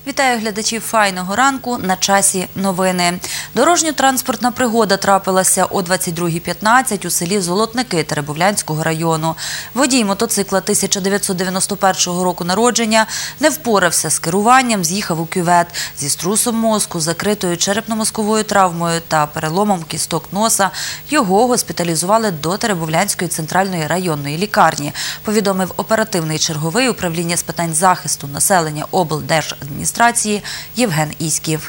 Вітаю глядачів «Файного ранку», на часі новини. Дорожньо-транспортна пригода трапилася о 22:15 у селі Золотники Теребовлянського району. Водій мотоцикла 1991 року народження не впорався з керуванням, з'їхав у кювет. Зі струсом мозку, закритою черепно-мозковою травмою та переломом кісток носа його госпіталізували до Теребовлянської центральної районної лікарні, повідомив оперативний черговий управління з питань захисту населення облдержадміністрації Євген Іськів.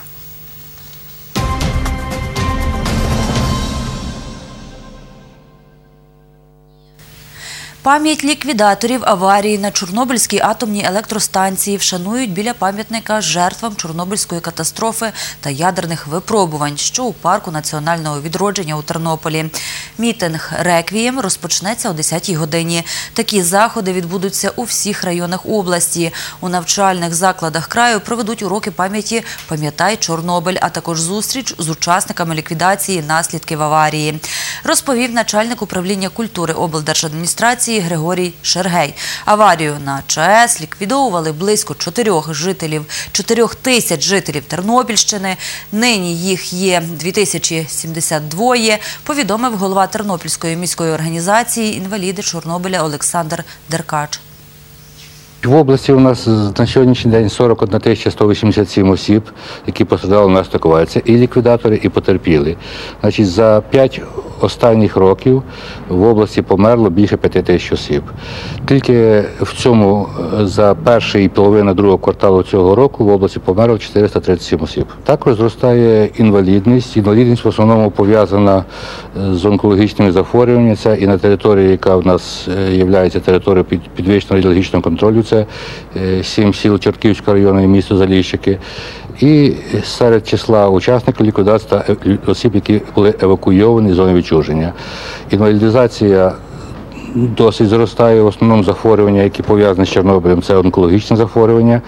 Пам'ять ліквідаторів аварії на Чорнобильській атомній електростанції вшанують біля пам'ятника жертвам Чорнобильської катастрофи та ядерних випробувань, що у парку національного відродження у Тернополі. Мітинг «Реквієм» розпочнеться о 10-й годині. Такі заходи відбудуться у всіх районах області. У навчальних закладах краю проведуть уроки пам'яті «Пам'ятай Чорнобиль», а також зустріч з учасниками ліквідації наслідків аварії, розповів начальник управління культури облдержадміністрації Григорій Шергей. Аварію на ЧАЕС ліквідовували близько 4 тисяч жителів Тернопільщини. Нині їх є 2072, повідомив голова Тернопільської міської організації «Інваліди Чорнобиля» Олександр Деркач. В області у нас на сьогоднішній день 41 187 осіб, які постраждали внаслідок аварії. Це і ліквідатори, і потерпілі. Значить, за 5 останніх років в області померло більше 5 тисяч осіб. Тільки в цьому за перший і половину другого кварталу цього року в області померло 437 осіб. Також зростає інвалідність. Інвалідність в основному пов'язана з онкологічними захворюваннями. Це і на території, яка в нас є територією підвищеного радіологічного контролю. Це 7 сіл Чортківського району і місто Заліщики. І серед числа учасників ліквідації та осіб, які були евакуйовані з зони відчуження. Інвалідизація досить зростає. В основному захворювання, які пов'язані з Чорнобилем, це онкологічне захворювання.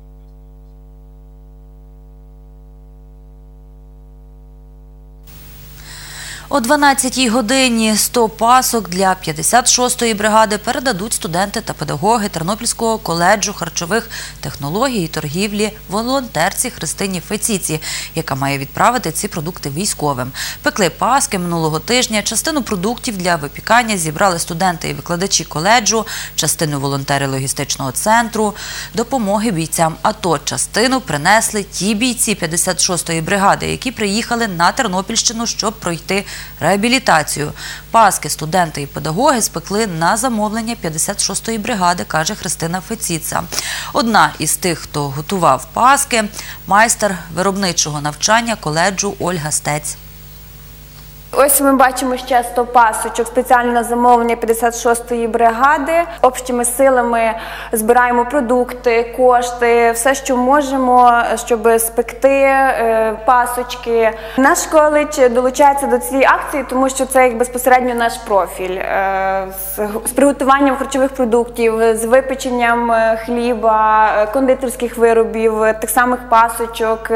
О 12-й годині 100 пасок для 56-ї бригади передадуть студенти та педагоги Тернопільського коледжу харчових технологій і торгівлі волонтерці Христині Феціці, яка має відправити ці продукти військовим. Пекли паски минулого тижня. Частину продуктів для випікання зібрали студенти і викладачі коледжу, частину волонтери логістичного центру допомоги бійцям АТО. Частину принесли ті бійці 56-ї бригади, які приїхали на Тернопільщину, щоб пройти реабілітацію. Паски студенти і педагоги спекли на замовлення 56-ї бригади, каже Христина Феціца. Одна із тих, хто готував паски – майстер виробничого навчання коледжу Ольга Стець. Ось ми бачимо ще 100 пасочок спеціально на замовлення 56-ї бригади. Общими силами збираємо продукти, кошти, все, що можемо, щоб спекти пасочки. Наш коледж долучається до цієї акції, тому що це безпосередньо наш профіль. З приготуванням харчових продуктів, з випеченням хліба, кондитерських виробів, тих самих пасочок.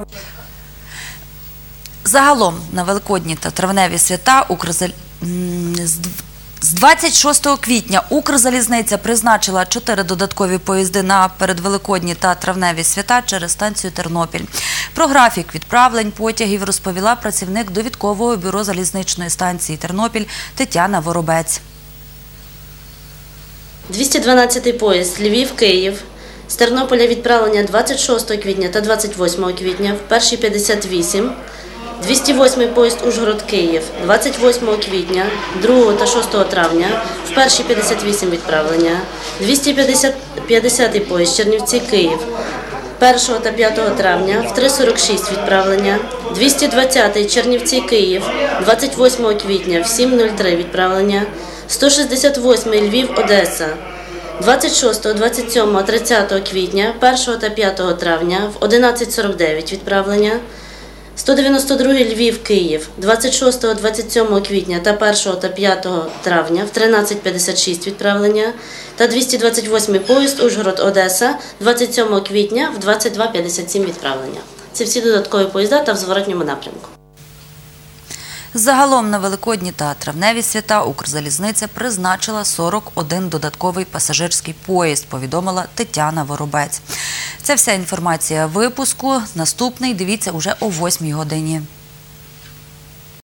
Загалом на Великодні та травневі свята з 26 квітня Укрзалізниця призначила 4 додаткові поїзди на передвеликодні та травневі свята через станцію Тернопіль. Про графік відправлень потягів розповіла працівник довідкового бюро залізничної станції Тернопіль Тетяна Воробець. 212-й поїзд Львів-Київ. З Тернополя відправлення 26 квітня та 28 квітня, в перші 58. 208-й поїзд Ужгород-Київ 28 квітня, 2 та 6 травня, в перші 58 відправлення. 250-й поїзд Чернівці-Київ 1 та 5 травня, в 3:46 відправлення. 220-й Чернівці-Київ 28 квітня, в 7:03 відправлення. 168-й Львів-Одеса 26, 27, 30 квітня, 1 та 5 травня, в 11:49 відправлення. 192-й Львів-Київ 26, 27 квітня та 1 та 5 травня в 13:56 відправлення та 228-й поїзд Ужгород-Одеса 27 квітня в 22:57 відправлення. Це всі додаткові поїзда та в зворотньому напрямку. Загалом на Великодні та травневі свята Укрзалізниця призначила 41 додатковий пасажирський поїзд, повідомила Тетяна Воробець. Це вся інформація випуску. Наступний дивіться уже о 8-й годині.